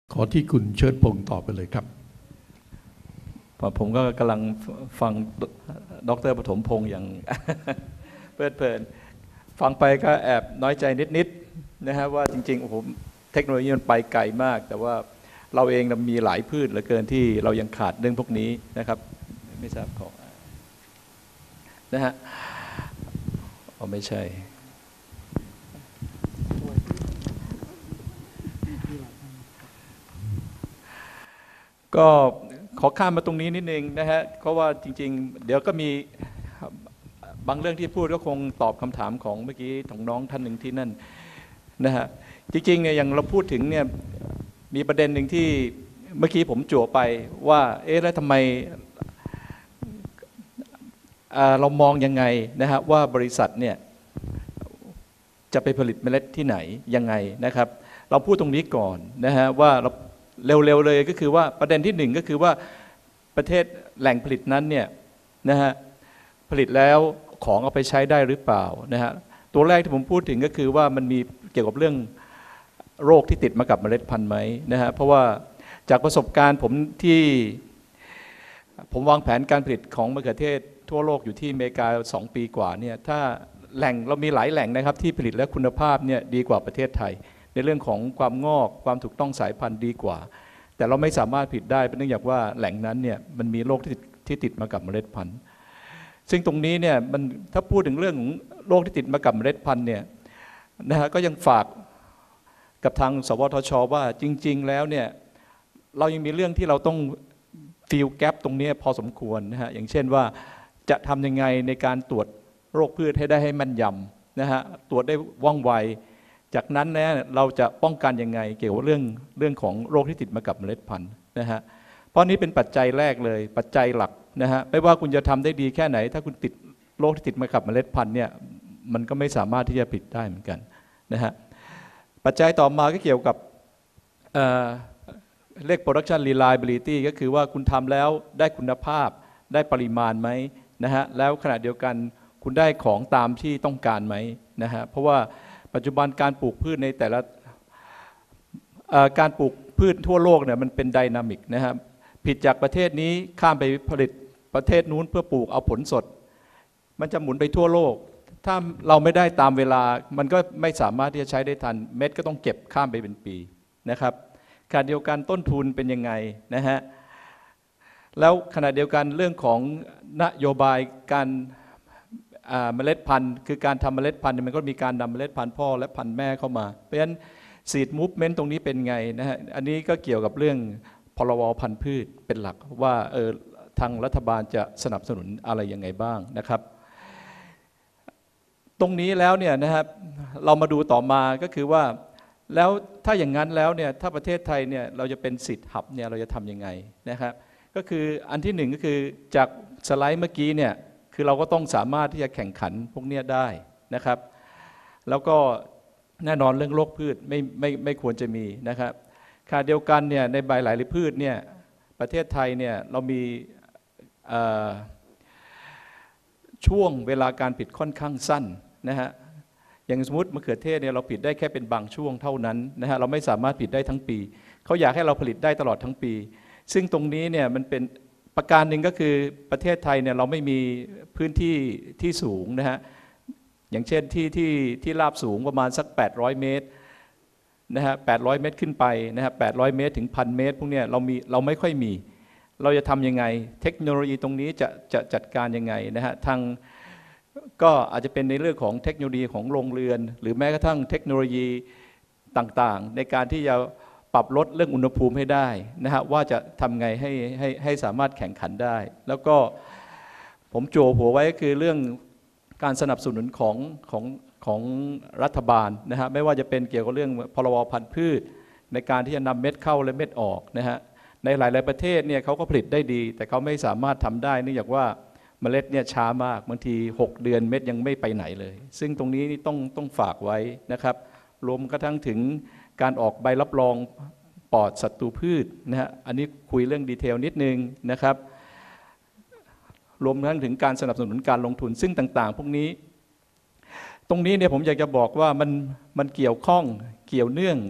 ขอที่คุณเชิดพงศ์ตอบไปเลยครับผมก็กำลังฟังดร.ปฐมพงศ์อย่าง เพลิดเพลินฟังไปก็แอบน้อยใจนิดๆนะฮะว่าจริงๆโอ้โหเทคโนโลยีมันไปไกลมากแต่ว่าเราเองมีหลายพืชเหลือเกินที่เรายังขาดเรื่องพวกนี้นะครับไม่ทราบของนะฮะอ๋อไม่ใช่ก็ขอข้ามมาตรงนี้นิดนึงนะฮะเพราะว่าจริงๆเดี๋ยวก็มีบางเรื่องที่พูดก็คงตอบคำถามของเมื่อกี้ของน้องท่านหนึ่งที่นั่นนะฮะจริงๆเนี่ยอย่างเราพูดถึงเนี่ยมีประเด็นหนึ่งที่เมื่อกี้ผมจั่วไปว่าเอ๊ะแล้วทำไมเรามองยังไงนะฮะว่าบริษัทเนี่ยจะไปผลิตเมล็ดที่ไหนยังไงนะครับเราพูดตรงนี้ก่อนนะฮะว่าเราเร็วๆเลยก็คือว่าประเด็นที่หนึ่งก็คือว่าประเทศแหล่งผลิตนั้นเนี่ยนะฮะผลิตแล้วของเอาไปใช้ได้หรือเปล่านะฮะตัวแรกที่ผมพูดถึงก็คือว่ามันมีเกี่ยวกับเรื่องโรคที่ติดมากับเมล็ดพันธุ์ไหมนะฮะเพราะว่าจากประสบการณ์ผมที่ผมวางแผนการผลิตของมะเขือเทศทั่วโลกอยู่ที่อเมริกา2 ปีกว่าเนี่ยถ้าแหล่งเรามีหลายแหล่งนะครับที่ผลิตและคุณภาพเนี่ยดีกว่าประเทศไทยในเรื่องของความงอกความถูกต้องสายพันธุ์ดีกว่าแต่เราไม่สามารถผลิตได้เป็นเนื่องจากว่าแหล่งนั้นเนี่ยมันมีโรคที่ติดมากับเมล็ดพันธุ์ซึ่งตรงนี้เนี่ยมันถ้าพูดถึงเรื่องของโรคที่ติดมากับเมล็ดพันธุ์เนี่ยนะฮะก็ยังฝากกับทางสวทช.ว่าจริงๆแล้วเนี่ยเรายังมีเรื่องที่เราต้องฟิลแกปตรงนี้พอสมควรนะฮะอย่างเช่นว่าจะทำยังไงในการตรวจโรคพืชให้ได้ให้แม่นยำนะฮะตรวจได้ว่องไวจากนั้นเนี่ยเราจะป้องกันยังไงเกี่ยวกับเรื่องของโรคที่ติดมากับเมล็ดพันธุ์นะฮะเพราะนี้เป็นปัจจัยแรกเลยปัจจัยหลักนะฮะไม่ว่าคุณจะทำได้ดีแค่ไหนถ้าคุณติดโรคที่ติดมากับเมล็ดพันธุ์เนี่ยมันก็ไม่สามารถที่จะผลิตได้เหมือนกันนะฮะปัจจัยต่อมาก็เกี่ยวกับเรียก production reliability ก็คือว่าคุณทำแล้วได้คุณภาพได้ปริมาณไหมนะฮะแล้วขณะเดียวกันคุณได้ของตามที่ต้องการไหมนะฮะเพราะว่าปัจจุบันการปลูกพืชในแต่ละการปลูกพืชทั่วโลกเนี่ยมันเป็นไดนามิกนะครับผิดจากประเทศนี้ข้ามไปผลิตประเทศนู้นเพื่อปลูกเอาผลสดมันจะหมุนไปทั่วโลกถ้าเราไม่ได้ตามเวลามันก็ไม่สามารถที่จะใช้ได้ทันเม็ดก็ต้องเก็บข้ามไปเป็นปีนะครับขณะเดียวกันต้นทุนเป็นยังไงนะฮะแล้วขณะเดียวกันเรื่องของนโยบายการเมล็ดพันธุ์คือการทำเมล็ดพันธุ์มันก็มีการนำเมล็ดพันธุ์พ่อและพันธุ์แม่เข้ามาเพราะฉะนั้นซีดมูฟเมนต์ตรงนี้เป็นไงนะฮะอันนี้ก็เกี่ยวกับเรื่องพรบพันธุ์พืชเป็นหลักว่าทางรัฐบาลจะสนับสนุนอะไรยังไงบ้างนะครับตรงนี้แล้วเนี่ยนะครับเรามาดูต่อมาก็คือว่าแล้วถ้าอย่างนั้นแล้วเนี่ยถ้าประเทศไทยเนี่ยเราจะเป็นซีดฮับเนี่ยเราจะทำยังไงนะครับก็คืออันที่หนึ่งก็คือจากสไลด์เมื่อกี้เนี่ยคือเราก็ต้องสามารถที่จะแข่งขันพวกนี้ได้นะครับแล้วก็แน่นอนเรื่องโรคพืชไม่ควรจะมีนะครับขณะเดียวกันเนี่ยในใบหลายพืชเนี่ยประเทศไทยเนี่ยเรามีช่วงเวลาการผลิตค่อนข้างสั้นนะฮะอย่างสมมติมะเขือเทศเนี่ยเราผลิตได้แค่เป็นบางช่วงเท่านั้นนะฮะเราไม่สามารถผลิตได้ทั้งปีเขาอยากให้เราผลิตได้ตลอดทั้งปีซึ่งตรงนี้เนี่ยมันเป็นประการหนึ่งก็คือประเทศไทยเนี่ยเราไม่มีพื้นที่ที่สูงนะฮะอย่างเช่นที่ราบสูงประมาณสัก800 เมตรนะฮะ800 เมตรขึ้นไปนะฮะ800 เมตรถึง 1,000 เมตรพวกเนี้ยเราไม่ค่อยมีเราจะทำยังไงเทคโนโลยีตรงนี้จะจัดการยังไงนะฮะทางก็อาจจะเป็นในเรื่องของเทคโนโลยีของโรงเรือนหรือแม้กระทั่งเทคโนโลยีต่างๆในการที่จะปรับลดเรื่องอุณหภูมิให้ได้นะฮะว่าจะทำไงให้สามารถแข่งขันได้แล้วก็ผมโจหัวไว้ก็คือเรื่องการสนับสนุนของรัฐบาลนะฮะไม่ว่าจะเป็นเกี่ยวกับเรื่องพรบพันธุ์พืชในการที่จะนำเม็ดเข้าและเม็ดออกนะฮะในหลายๆประเทศเนี่ยเขาก็ผลิตได้ดีแต่เขาไม่สามารถทำได้เนื่องจากว่าเมล็ดเนี่ยช้ามากบางที6 เดือนเม็ดยังไม่ไปไหนเลยซึ่งตรงนี้ต้องฝากไว้นะครับรวมกระทั่งถึงการออกใบรับรองปลอดศัตรูพืชนะฮะอันนี้คุยเรื่องดีเทลนิดนึงนะครับรวมทั้งถึงการสนับสนุนการลงทุนซึ่งต่างๆพวกนี้ตรงนี้เนี่ยผมอยากจะบอกว่ามันเกี่ยวข้องเกี่ยวเนื่อง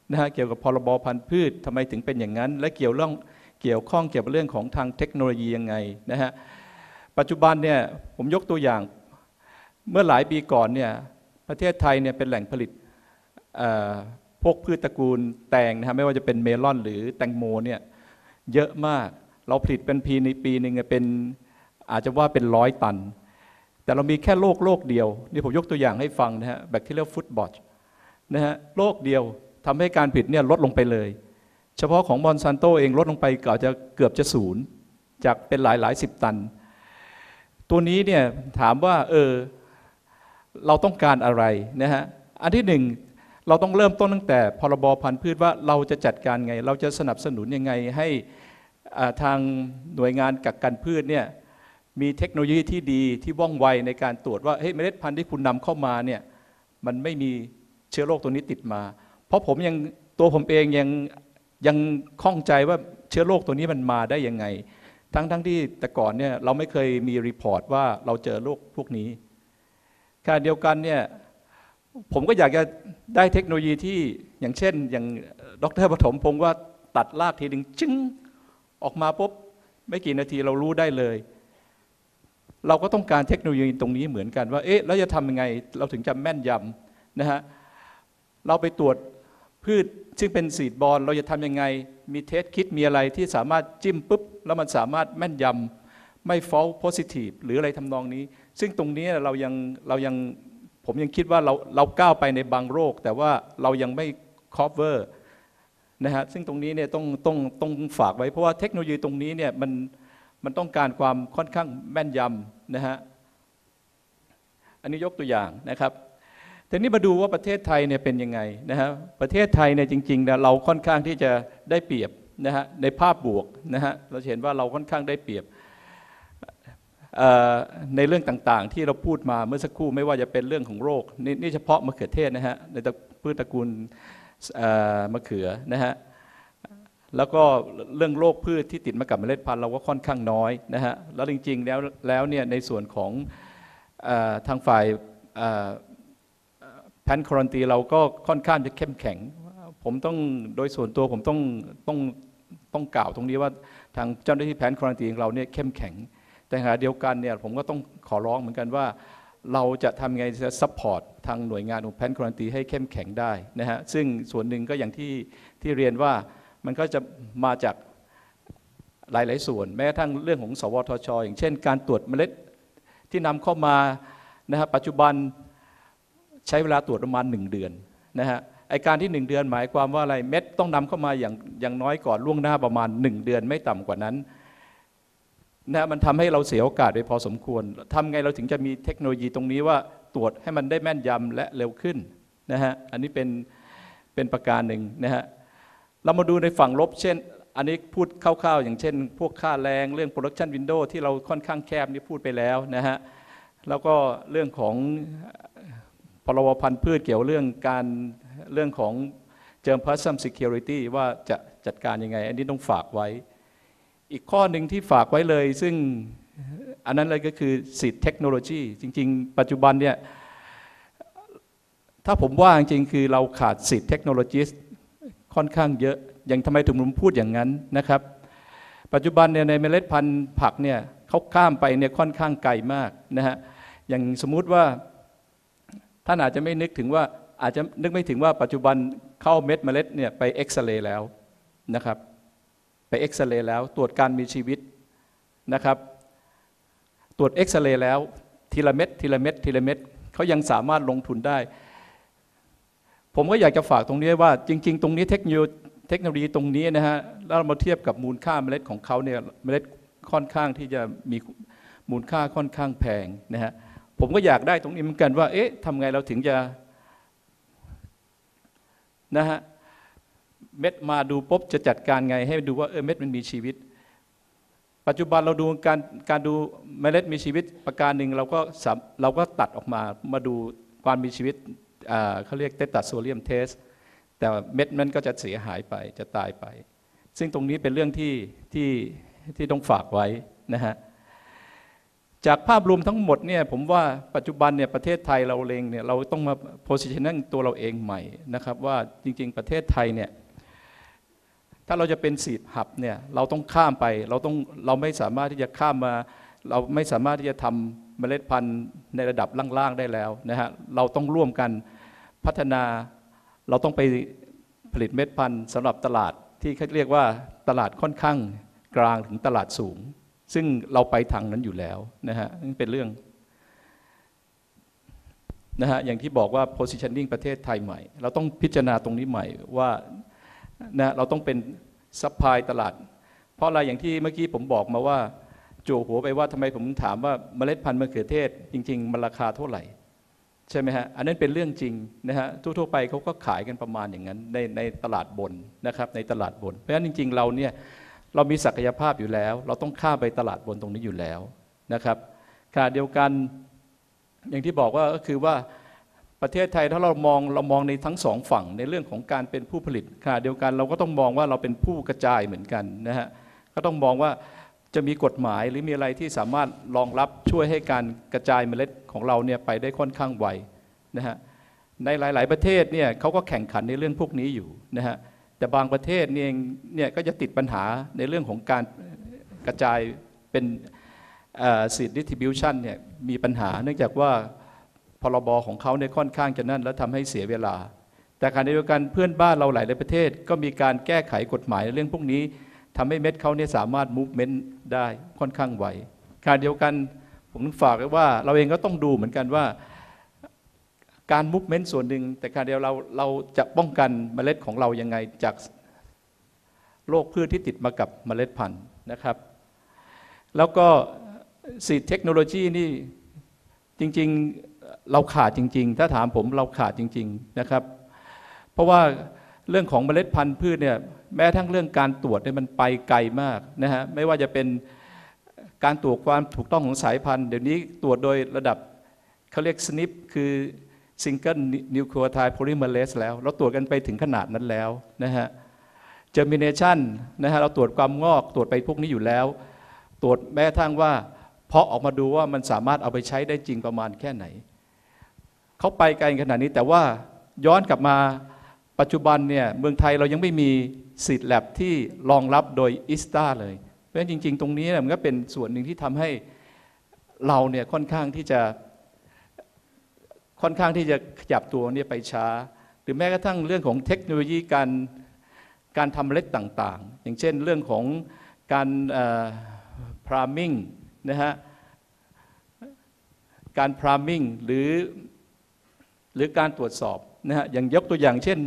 นะฮะเกี่ยวกับพรบพันธุ์พืชทำไมถึงเป็นอย่างนั้นและเกี่ยวข้องเกี่ยวกับเรื่องของทางเทคโนโลยียังไงนะฮะปัจจุบันเนี่ยผมยกตัวอย่างเมื่อหลายปีก่อนเนี่ยประเทศไทยเนี่ยเป็นแหล่งผลิตพวกพืชตระกูลแตงนะฮะไม่ว่าจะเป็นเมลอนหรือแตงโมเนี่ยเยอะมากเราผลิตเป็นปีหนึ่งเป็นอาจจะว่าเป็น100 ตันแต่เรามีแค่โรคเดียวนี่ผมยกตัวอย่างให้ฟังนะฮะแบคทีเรียลฟุตบอทนะฮะโรคเดียวทำให้การผลิตเนี่ยลดลงไปเลยเฉพาะของมอนซันโตเองลดลงไปเกือบจะศูนย์จากเป็นหลาย10 ตันตัวนี้เนี่ยถามว่าเราต้องการอะไรนะฮะอันที่หนึ่งเราต้องเริ่มต้นตั้งแต่พรบพันธุ์พืชว่าเราจะจัดการไงเราจะสนับสนุนยังไงให้ทางหน่วยงานกักกันพืชเนี่ยมีเทคโนโลยีที่ดีที่ว่องไวในการตรวจว่าเฮ้ยเมล็ดพันธุ์ที่คุณนำเข้ามาเนี่ยมันไม่มีเชื้อโรคตัวนี้ติดมาเพราะตัวผมเองยังข้องใจว่าเชื้อโรคตัวนี้มันมาได้ยังไงทั้งที่แต่ก่อนเนี่ยเราไม่เคยมีรีพอร์ตว่าเราเจอโรคพวกนี้ขณะเดียวกันเนี่ยผมก็อยากจะได้เทคโนโลยีที่อย่างเช่นอย่างดร.ปฐมพงศ์ว่าตัดรากทีหนึ่งจึ้งออกมาปุ๊บไม่กี่นาทีเรารู้ได้เลยเราก็ต้องการเทคโนโลยีตรงนี้เหมือนกันว่าแล้วจะทำยังไงเราถึงจะแม่นยำนะฮะเราไปตรวจพืชซึ่งเป็นซีดบอลเราจะทำยังไงมีเทสคิดมีอะไรที่สามารถจิ้มปุ๊บแล้วมันสามารถแม่นยำไม่ false positive หรืออะไรทำนองนี้ซึ่งตรงนี้ผมยังคิดว่าเราก้าวไปในบางโรคแต่ว่าเรายังไม่ cover นะฮะซึ่งตรงนี้เนี่ยต้องฝากไว้เพราะว่าเทคโนโลยีตรงนี้เนี่ยมันต้องการความค่อนข้างแม่นยำนะฮะอันนี้ยกตัวอย่างนะครับทีนี้มาดูว่าประเทศไทยเนี่ยเป็นยังไงนะฮะประเทศไทยเนี่ยจริงๆนะเราค่อนข้างที่จะได้เปรียบนะฮะในภาพบวกนะฮะเราเห็นว่าเราค่อนข้างได้เปรียบในเรื่องต่างๆที่เราพูดมาเมื่อสักครู่ไม่ว่าจะเป็นเรื่องของโรคนี่เฉพาะมะเขือเทศนะฮะในพืชตระกูลมะเขือนะฮะแล้วก็เรื่องโรคพืชที่ติดมากับเมล็ดพันธุ์เราก็ค่อนข้างน้อยนะฮะแล้วจริงๆแล้วเนี่ยในส่วนของทางฝ่ายแพนควอรันตีเราก็ค่อนข้างจะเข้มแข็งผมต้องโดยส่วนตัวผมต้องกล่าวตรงนี้ว่าทางเจ้าหน้าที่แพนควอรันตีของเราเนี่ยเข้มแข็งแต่ขณะเดียวกันเนี่ยผมก็ต้องขอร้องเหมือนกันว่าเราจะทำไงจะซัพพอร์ตทางหน่วยงานของแพนควอรันตีให้เข้มแข็งได้นะฮะซึ่งส่วนหนึ่งก็อย่างที่เรียนว่ามันก็จะมาจากหลายๆส่วนแม้กระทั่งเรื่องของสวทช.อย่างเช่นการตรวจเมล็ดที่นำเข้ามานะฮะปัจจุบันใช้เวลาตรวจประมาณ1 เดือนนะฮะไอการที่1 เดือนหมายความว่าอะไรเม็ดต้องนำเข้ามาอย่างน้อยก่อนล่วงหน้าประมาณ1 เดือนไม่ต่ำกว่านั้นนะมันทำให้เราเสียโอกาสไปพอสมควรทำไงเราถึงจะมีเทคโนโลยีตรงนี้ว่าตรวจให้มันได้แม่นยำและเร็วขึ้นนะฮะอันนี้เป็นประการหนึ่งนะฮะเรามาดูในฝั่งลบเช่นอันนี้พูดคร่าวๆอย่างเช่นพวกค่าแรงเรื่อง production window ที่เราค่อนข้างแคบนี่พูดไปแล้วนะฮะแล้วก็เรื่องของพรบพันธุ์พืชเกี่ยวเรื่องของGermplasm Security ว่าจะจัดการยังไงอันนี้ต้องฝากไว้อีกข้อหนึ่งที่ฝากไว้เลยซึ่งอันนั้นเลยก็คือสิทธิเทคโนโลยีจริงๆปัจจุบันเนี่ยถ้าผมว่าจริงๆคือเราขาดสิทธิเทคโนโลยีค่อนข้างเยอะอย่างทำไมถึงผมพูดอย่างนั้นนะครับปัจจุบันเนี่ยในเมล็ดพันธุ์ผักเนี่ยเขาข้ามไปเนี่ยค่อนข้างไกลมากนะฮะอย่างสมมุติว่าท่านอาจจะไม่นึกถึงว่าอาจจะนึกไม่ถึงว่าปัจจุบันเข้าเม็ดเมล็ดเนี่ยไปเอ็กซเรย์แล้วนะครับไปเอ็กซเรย์แล้วตรวจการมีชีวิตนะครับตรวจเอ็กซเรย์แล้วทีละเม็ดเขายังสามารถลงทุนได้ผมก็อยากจะฝากตรงนี้ว่าจริงๆตรงนี้เทคโนโลยีตรงนี้นะฮะแล้วเรามาเทียบกับมูลค่าเมล็ดของเขาเนี่ยเมล็ดค่อนข้างที่จะมีมูลค่าค่อนข้างแพงนะฮะผมก็อยากได้ตรงนี้เหมือนกันว่าทำไงเราถึงจะนะฮะเม็ดมาดูปุ๊บจะจัดการไงให้ดูว่าเม็ดมันมีชีวิตปัจจุบันเราดูการดูเมล็ดมีชีวิตประการหนึ่งเราก็ตัดออกมาดูความมีชีวิตเขาเรียกเตตัสโซเลียมเทสแต่เม็ดนั้นก็จะเสียหายไปจะตายไปซึ่งตรงนี้เป็นเรื่องที่ต้องฝากไว้นะฮะจากภาพรวมทั้งหมดเนี่ยผมว่าปัจจุบันเนี่ยประเทศไทยเราเองเนี่ยเราต้องมา positioning ตัวเราเองใหม่นะครับว่าจริงๆประเทศไทยเนี่ยถ้าเราจะเป็นซีดหับเนี่ยเราต้องข้ามไปเราไม่สามารถที่จะข้ามมาเราไม่สามารถที่จะทำเมล็ดพันธุ์ในระดับล่างๆได้แล้วนะฮะเราต้องร่วมกันพัฒนาเราต้องไปผลิตเม็ดพันธุ์สำหรับตลาดที่เขาเรียกว่าตลาดค่อนข้างกลางถึงตลาดสูงซึ่งเราไปทางนั้นอยู่แล้วนะฮะนี่เป็นเรื่องนะฮะอย่างที่บอกว่า positioning ประเทศไทยใหม่เราต้องพิจารณาตรงนี้ใหม่ว่านะเราต้องเป็นซัพพลายตลาดเพราะอะไรอย่างที่เมื่อกี้ผมบอกมาว่าโจหัวไปว่าทำไมผมถามว่าเมล็ดพันธุ์มะเขือเทศจริงๆมันราคาเท่าไหร่ใช่ไหมฮะอันนั้นเป็นเรื่องจริงนะฮะทั่วๆไปเขาก็ขายกันประมาณอย่างนั้นในตลาดบนนะครับในตลาดบนเพราะฉะนั้นจริงๆเราเนี่ยเรามีศักยภาพอยู่แล้วเราต้องข้ามไปตลาดบนตรงนี้อยู่แล้วนะครับขณะเดียวกันอย่างที่บอกว่าก็คือว่าประเทศไทยถ้าเรามองในทั้งสองฝั่งในเรื่องของการเป็นผู้ผลิตขณะเดียวกันเราก็ต้องมองว่าเราเป็นผู้กระจายเหมือนกันนะฮะก็ต้องมองว่าจะมีกฎหมายหรือมีอะไรที่สามารถรองรับช่วยให้การกระจายเมล็ดของเราเนี่ยไปได้ค่อนข้างไวนะฮะในหลายๆประเทศเนี่ยเขาก็แข่งขันในเรื่องพวกนี้อยู่นะฮะแต่บางประเทศเนี่ยก็จะติดปัญหาในเรื่องของการกระจายเป็นseed distribution เนี่ยมีปัญหาเนื่องจากว่าพรบของเขาเนี่ยค่อนข้างจะนั่นแล้วทำให้เสียเวลาแต่ขณะเดียวกันเพื่อนบ้านเราหลายประเทศก็มีการแก้ไขกฎหมายในเรื่องพวกนี้ทำให้เม็ดเขาเนี่ยสามารถ movement ได้ค่อนข้างไวขณะเดียวกันผมฝากไว้ว่าเราเองก็ต้องดูเหมือนกันว่าการ movement ส่วนหนึ่งแต่ขณะเดียวเราจะป้องกันเมล็ดของเรายังไงจากโรคพืชที่ติดมากับเมล็ดพันธุ์นะครับแล้วก็ซีดเทคโนโลยีนี่จริงๆเราขาดจริงๆถ้าถามผมเราขาดจริงๆนะครับเพราะว่าเรื่องของเมล็ดพันธุ์พืชเนี่ยแม้ทั้งเรื่องการตรวจเนี่ยมันไปไกลมากนะฮะไม่ว่าจะเป็นการตรวจความถูกต้องของสายพันธุ์เดี๋ยวนี้ตรวจโดยระดับเขาเรียก SNP คือ Single Nucleotide Polymerase แล้วเราตรวจกันไปถึงขนาดนั้นแล้วนะฮะ Germination นะฮะเราตรวจความงอกตรวจไปพวกนี้อยู่แล้วตรวจแม้กระทั่งว่าเพาะออกมาดูว่ามันสามารถเอาไปใช้ได้จริงประมาณแค่ไหนเขาไปไกลขนาดนี้แต่ว่าย้อนกลับมาปัจจุบันเนี่ยเมืองไทยเรายังไม่มีซีดแลบที่รองรับโดยอิสตาเลยเพราะฉะนั้นจริงๆตรงนี้มันก็เป็นส่วนหนึ่งที่ทำให้เราเนี่ยค่อนข้างที่จะขยับตัวเนี่ยไปช้าหรือแม้กระทั่งเรื่องของเทคโนโลยีการทำเมล็ดต่างๆอย่างเช่นเรื่องของการพรามิ่งนะฮะการพรามิ่งหรือการตรวจสอบนะฮะอย่างยกตัวอย่างเช่น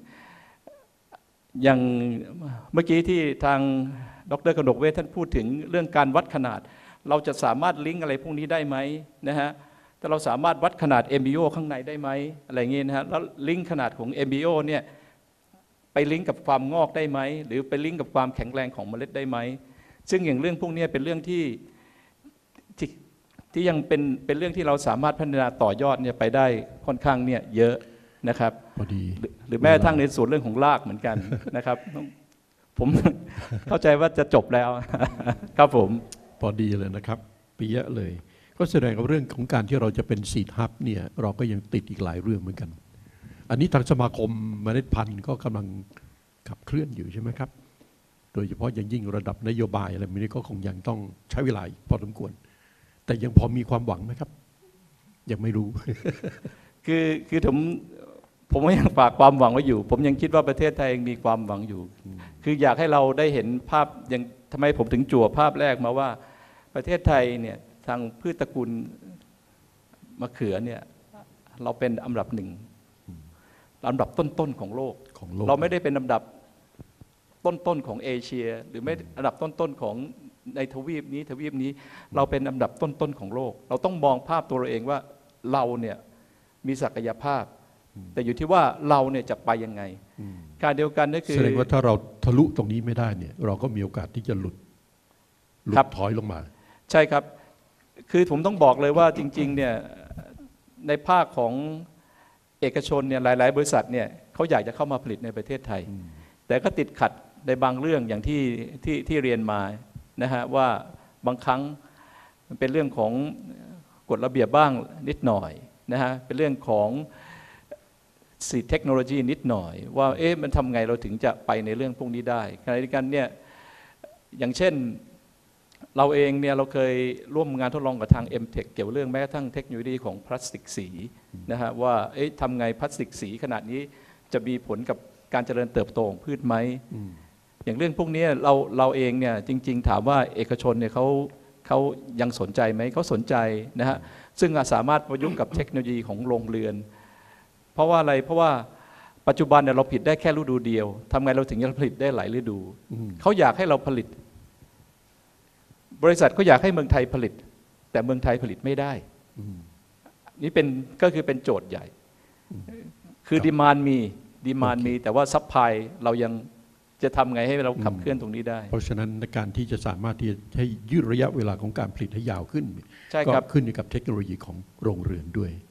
อย่างเมื่อกี้ที่ทางดร.กนกเวทท่านพูดถึงเรื่องการวัดขนาดเราจะสามารถลิงก์อะไรพวกนี้ได้ไหมนะฮะแต่เราสามารถวัดขนาด MBO ข้างในได้ไหมอะไรเงี้ยนะฮะแล้วลิงก์ขนาดของ MBO เนี่ยไปลิงก์กับความงอกได้ไหมหรือไปลิงก์กับความแข็งแรงของเมล็ดได้ไหมซึ่งอย่างเรื่องพวกนี้เป็นเรื่องที่ยังเป็นเรื่องที่เราสามารถพัฒนาต่อยอดเนี่ยไปได้ค่อนข้างเนี่ยเยอะนะครับพอดีหรือแม้กระทั่งในส่วนเรื่องของรากเหมือนกันนะครับผมเข้าใจว่าจะจบแล้วครับผมพอดีเลยนะครับปีเยอะเลยก็แสดงว่าเรื่องของการที่เราจะเป็นซีดฮับเนี่ยเราก็ยังติดอีกหลายเรื่องเหมือนกันอันนี้ทางสมาคมเมล็ดพันธุ์ก็กำลังขับเคลื่อนอยู่ใช่ไหมครับโดยเฉพาะอย่างยิ่งระดับนโยบายอะไรนี้ก็คงยังต้องใช้เวลาพอสมควรแต่ยังพอมีความหวังไหมครับยังไม่รู้คือผมก็ยังฝากความหวังไว้อยู่ผมยังคิดว่าประเทศไทยยังมีความหวังอยู่คืออยากให้เราได้เห็นภาพอย่างทำไมผมถึงจั่วภาพแรกมาว่าประเทศไทยเนี่ยทางพืชตระกูลมะเขือเนี่ยเราเป็นอันดับหนึ่งอันดับต้นๆของโลกเราไม่ได้เป็นอันดับต้นๆของเอเชียหรือไม่อันดับต้นๆของในทวีปนี้เราเป็นอันดับต้นๆของโลกเราต้องมองภาพตัวเราเองว่าเราเนี่ยมีศักยภาพแต่อยู่ที่ว่าเราเนี่ยจะไปยังไงการเดียวกันก็คือแสดงว่าถ้าเราทะลุตรงนี้ไม่ได้เนี่ยเราก็มีโอกาสที่จะหลุดถอยลงมาใช่ครับคือผมต้องบอกเลยว่าจริงๆเนี่ยในภาคของเอกชนเนี่ยหลายๆบริษัทเนี่ยเขาอยากจะเข้ามาผลิตในประเทศไทยแต่ก็ติดขัดในบางเรื่องอย่างที่เรียนมานะฮะว่าบางครั้งมันเป็นเรื่องของกฎระเบียบบ้างนิดหน่อยนะฮะเป็นเรื่องของสิทธิเทคโนโลยีนิดหน่อยว่ามันทำไงเราถึงจะไปในเรื่องพวกนี้ได้ขณะเดียวกันเนี่ยอย่างเช่นเราเองเนี่ยเราเคยร่วมงานทดลองกับทาง M-Tech เกี่ยวเรื่องแม้กระทั่งเทคโนโลยีของพลาสติกสีนะฮะว่าทำไงพลาสติกสีขนาดนี้จะมีผลกับการเจริญเติบโตของพืชไหมอย่างเรื่องพวกนี้เราเองเนี่ยจริงๆถามว่าเอกชนเนี่ยเขายังสนใจไหมเขาสนใจนะฮะซึ่งสามารถประยุกต์กับเทคโนโลยีของโรงเรือนเพราะว่าอะไรเพราะว่าปัจจุบันเนี่ยเราผลิตได้แค่ฤดูเดียวทำไงเราถึงจะผลิตได้หลายฤดูเขาอยากให้เราผลิตบริษัทก็อยากให้เมืองไทยผลิตแต่เมืองไทยผลิตไม่ได้นี่ก็คือเป็นโจทย์ใหญ่คือดีมานมีแต่ว่าซัพพลายเรายังจะทำไงให้เราขับเคลื่อนตรงนี้ได้เพราะฉะนั้นในการที่จะสามารถที่จะให้ยืดระยะเวลาของการผลิตให้ยาวขึ้นก็ขึ้นอยู่กับเทคโนโลยีของโรงเรือนด้วย